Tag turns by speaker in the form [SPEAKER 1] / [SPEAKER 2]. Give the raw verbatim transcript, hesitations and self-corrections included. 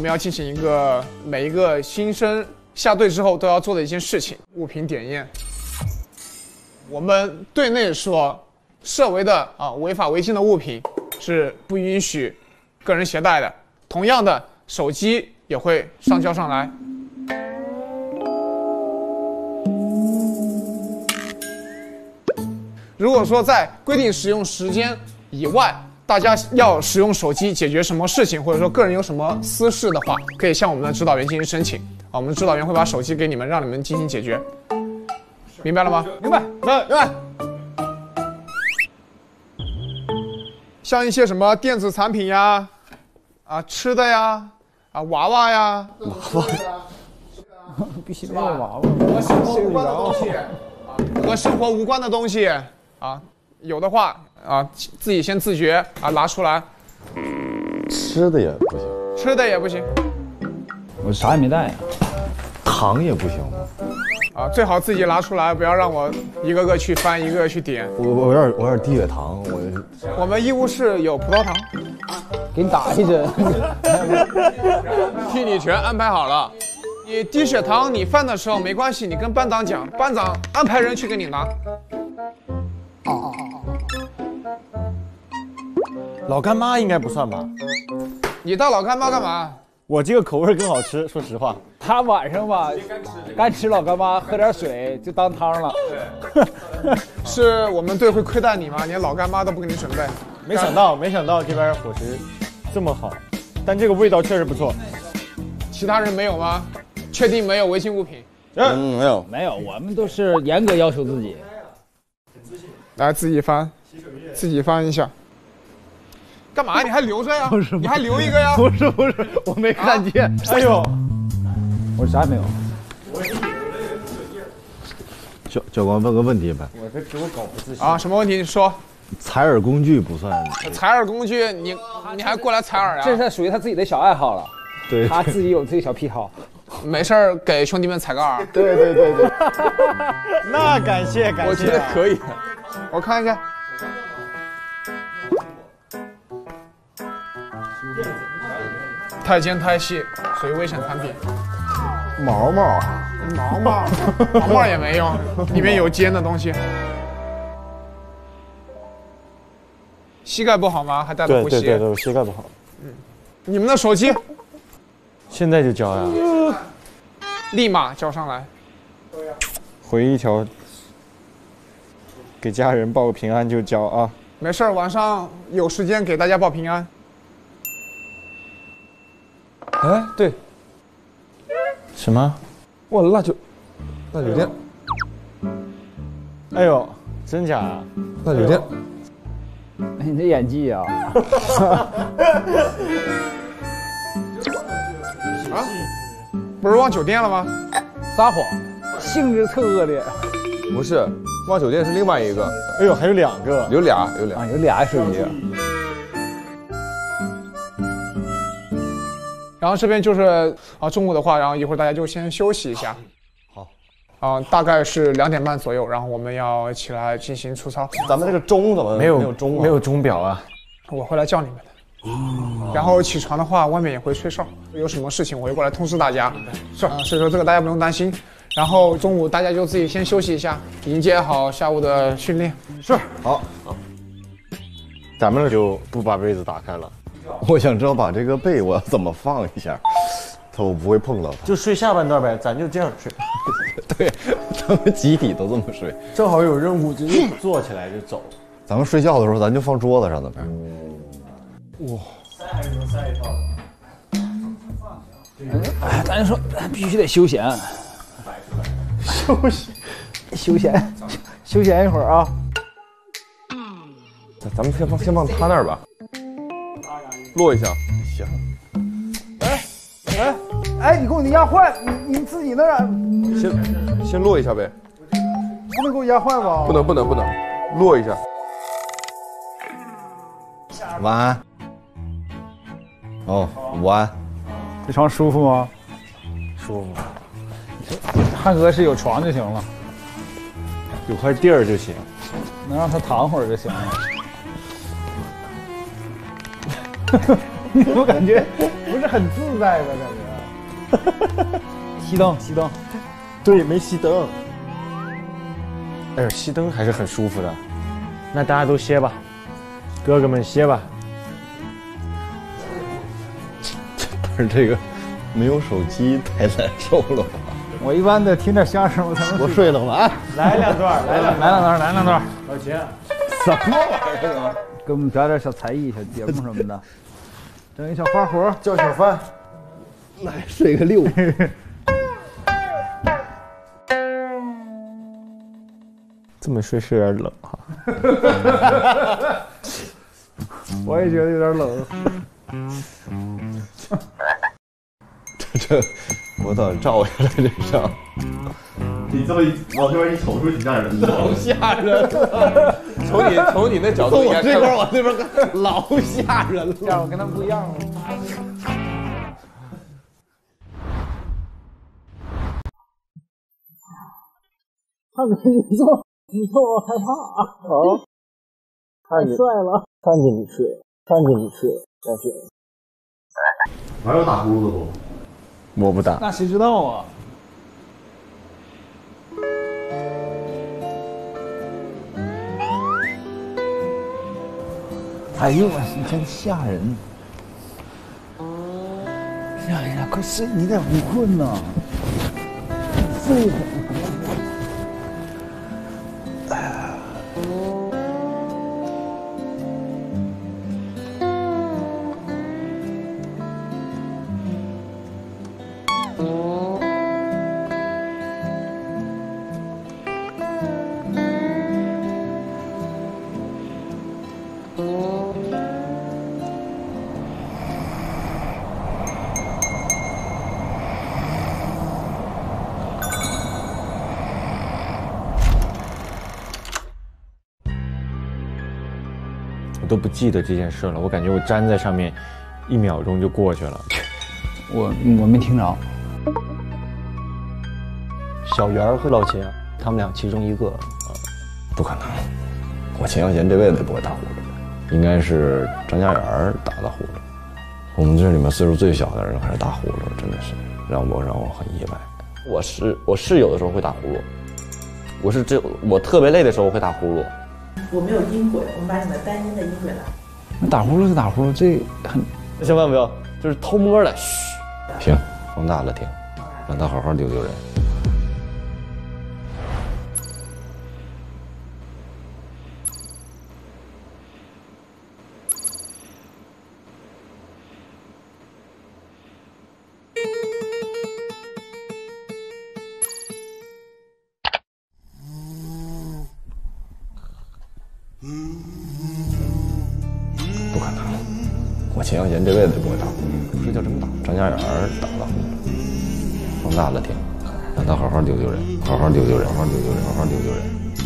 [SPEAKER 1] 们要进行一个每一个新生下队之后都要做的一件事情——物品点验。我们队内说，设为的啊违法违禁的物品是不允许个人携带的。同样的，手机也会上交上来。如果说在规定使用时间以外，大家要使用手机解决什么事情，或者说个人有什么私事的话，可以向我们的指导员进行申请啊，我们的指导员会把手机给你们，让你们进行解决。明白了吗？
[SPEAKER 2] 明白，明白，明白。
[SPEAKER 1] 像一些什么电子产品呀，啊吃的呀，啊娃娃呀，娃娃，
[SPEAKER 2] 必须得有娃娃。
[SPEAKER 1] 和生活无关的东西，啊，和生活无关的东西，啊，有的话啊，自己先自觉啊拿出来。
[SPEAKER 3] 吃的也不行，
[SPEAKER 1] 吃的也不行。
[SPEAKER 2] 我啥也没带呀。
[SPEAKER 3] 糖也不行吗？
[SPEAKER 1] 啊，最好自己拿出来，不要让我一个个去翻，一个个去点。
[SPEAKER 3] 我我有点我有点低血糖，我。
[SPEAKER 1] 我们医务室有葡萄糖，
[SPEAKER 2] 给你打一针，
[SPEAKER 1] 替你全安排好了。你低血糖，你犯的时候没关系，你跟班长讲，班长安排人去给你拿。
[SPEAKER 3] 哦哦哦哦。老干妈应该不算吧？
[SPEAKER 1] 你当老干妈干嘛？
[SPEAKER 3] 我这个口味更好吃，说实话。
[SPEAKER 2] 他晚上吧，干吃老干妈，喝点水就当汤了。
[SPEAKER 1] 是我们队会亏待你吗？连老干妈都不给你准备。
[SPEAKER 3] 没想到，没想到这边伙食这么好，但这个味道确实不错。
[SPEAKER 1] 其他人没有吗？确定没有违禁物品？
[SPEAKER 3] 嗯，没有，
[SPEAKER 2] 没有，我们都是严格要求自己。
[SPEAKER 1] 来，自己翻，自己翻一下。干嘛？你还留着呀？你还留一个呀？
[SPEAKER 2] 不是不是，我没看见。
[SPEAKER 3] 啊、哎呦，
[SPEAKER 2] 我啥也没有。
[SPEAKER 3] 教教官问个问题呗。
[SPEAKER 2] 我这给我搞不自信
[SPEAKER 1] 啊！什么问题？你说。
[SPEAKER 3] 采耳工具不算。
[SPEAKER 1] 采耳工具，你你还过来采耳啊？
[SPEAKER 2] 这是属于他自己的小爱好了。
[SPEAKER 3] 对，
[SPEAKER 2] 他自己有自己小癖好。
[SPEAKER 1] 没事儿，给兄弟们采个耳。
[SPEAKER 3] 对对对对。那感谢感谢。
[SPEAKER 1] 我觉得可以。我看一下。太尖太细，属于危险产品。
[SPEAKER 3] 毛毛，
[SPEAKER 1] 毛毛，毛毛也没用，里面有尖的东西。膝盖不好吗？还带着护膝？
[SPEAKER 3] 对对对对，我膝盖不好。
[SPEAKER 1] 嗯，你们的手机
[SPEAKER 3] 现在就交呀？
[SPEAKER 1] 立马交上来。
[SPEAKER 3] 回一条，给家人报个平安就交啊。
[SPEAKER 1] 没事，晚上有时间给大家报平安。
[SPEAKER 4] 哎，对，
[SPEAKER 3] 什么？
[SPEAKER 4] 哇，那酒，那酒店，
[SPEAKER 3] 哎呦，真假啊？
[SPEAKER 4] 那酒店，
[SPEAKER 2] 你这演技啊！
[SPEAKER 1] 啊，不是忘酒店了吗？
[SPEAKER 2] 撒谎，性质特恶劣。
[SPEAKER 4] 不是，忘酒店是另外一个。
[SPEAKER 3] 哎呦，还有两个，
[SPEAKER 4] 有俩，有俩，
[SPEAKER 2] 啊，有俩手机。
[SPEAKER 1] 然后这边就是啊，中午的话，然后一会儿大家就先休息一下。
[SPEAKER 3] 好。
[SPEAKER 1] 啊，大概是两点半左右，然后我们要起来进行出操。
[SPEAKER 3] 咱们这个钟怎么
[SPEAKER 4] 没有
[SPEAKER 3] 没有钟、啊？
[SPEAKER 4] 没有钟表啊？
[SPEAKER 1] 我会来叫你们的。哦。然后起床的话，外面也会吹哨，有什么事情我会过来通知大家。是啊，所以说这个大家不用担心。然后中午大家就自己先休息一下，迎接好下午的训练。
[SPEAKER 3] 是。好。好。咱们就不把被子打开了。我想知道把这个被我要怎么放一下，它我不会碰到它。就睡下半段呗，咱就这样睡。对，咱们集体都这么睡。
[SPEAKER 4] 正好有任务就
[SPEAKER 3] 坐起来就走。咱们睡觉的时候，咱就放桌子上的呗。
[SPEAKER 4] 哇，
[SPEAKER 2] 塞还是能塞一套。哎，咱就说必须得休闲。
[SPEAKER 3] 休息，
[SPEAKER 2] 休闲，休闲一会儿啊。
[SPEAKER 4] 咱们先放先放他那儿吧。落一下，
[SPEAKER 3] 行。
[SPEAKER 2] 哎，哎，哎，你给我那压坏，你你自己那儿
[SPEAKER 4] 先先落一下呗。
[SPEAKER 2] 不能给我压坏吧？
[SPEAKER 4] 不能不能不能，落一下。
[SPEAKER 3] 晚安。哦，午安。
[SPEAKER 2] 这床舒服吗？
[SPEAKER 3] 舒服。
[SPEAKER 2] 汉哥是有床就行了，
[SPEAKER 3] 有块地儿就行，
[SPEAKER 2] 能让他躺会儿就行了。 我感觉不是很自在的感觉。熄灯，熄灯。
[SPEAKER 3] 对，没熄灯。
[SPEAKER 4] 哎呦，熄灯还是很舒服的。那大家都歇吧，哥哥们歇吧。
[SPEAKER 3] 不是这个，没有手机太难受了吧？
[SPEAKER 2] 我一般得听点相声，我才能
[SPEAKER 3] 我睡了吧？
[SPEAKER 4] 来两段，来两
[SPEAKER 2] 来两段，来两段。
[SPEAKER 4] 老秦，
[SPEAKER 3] 什么玩意儿啊？
[SPEAKER 2] 给我们表点小才艺、小节目什么的，整一小花活，
[SPEAKER 3] 叫小范，来睡个六。
[SPEAKER 4] 这么睡是有点冷哈。
[SPEAKER 2] 我也觉得有点冷。
[SPEAKER 3] 这这，我早照下来这张。你这么一往这边一瞅，是不是挺吓人的？老吓人了。
[SPEAKER 4] 从你从你那角度，
[SPEAKER 3] 从我这边往那边看，老吓人了。
[SPEAKER 2] 这样我跟他们不一样了。他给你做，你做我害怕啊！哦，太帅了！
[SPEAKER 3] 看着你睡，看着你睡，但是还有打呼噜的不？
[SPEAKER 4] 我不打。
[SPEAKER 2] 那谁知道啊？哎呦我，真吓人！吓人呀！快睡，你得不困呐！睡会儿。哎呀！
[SPEAKER 4] 我都不记得这件事了，我感觉我站在上面，一秒钟就过去了。
[SPEAKER 2] 我我没听着。
[SPEAKER 5] 小袁和老秦，他们俩其中一个，
[SPEAKER 3] 不可能，我秦小贤这辈子也不会打呼噜，应该是张家元打的呼噜。我们这里面岁数最小的人还是打呼噜，真的是让我让我很意外。
[SPEAKER 5] 我是我是有的时候会打呼噜，我是这我特别累的时候会打呼噜。
[SPEAKER 6] 我没有音轨，我们把你们单音的音轨来。
[SPEAKER 2] 那打呼噜就打呼噜，这很
[SPEAKER 5] 千万不要，就是偷摸的，嘘。
[SPEAKER 3] 停，放大了停，让他好好丢丢人。不可能，我秦小贤这辈子也不会打呼噜，睡觉这么大，张家元打的呼噜，放大了听，让他好好丢丢人，好好丢丢人，好好丢丢人，好好丢丢人。